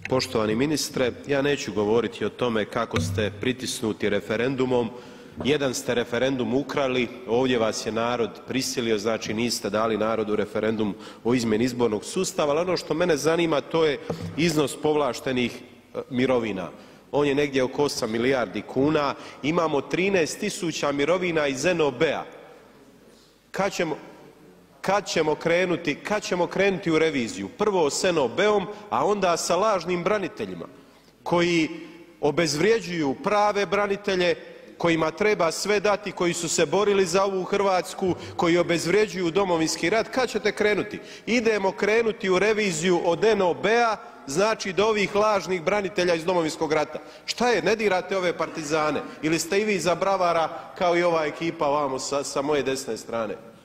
Poštovani ministre, ja neću govoriti o tome kako ste pritisnuti referendumom. Jedan ste referendum ukrali, ovdje vas je narod prisilio, znači niste dali narodu referendum o izmjeni izbornog sustava, ali ono što mene zanima to je iznos povlaštenih mirovina. On je negdje oko 8 milijardi kuna, imamo 13.000 mirovina iz NOB-a. Kad ćemo krenuti u reviziju? Prvo s NOB-om, a onda sa lažnim braniteljima koji obezvrjeđuju prave branitelje, kojima treba sve dati, koji su se borili za ovu Hrvatsku, koji obezvrjeđuju Domovinski rat. Kad ćete krenuti? Idemo krenuti u reviziju od NOB-a, znači do ovih lažnih branitelja iz Domovinskog rata. Šta je, ne dirate ove partizane ili ste i vi za bravara kao i ova ekipa ovamo sa moje desne strane?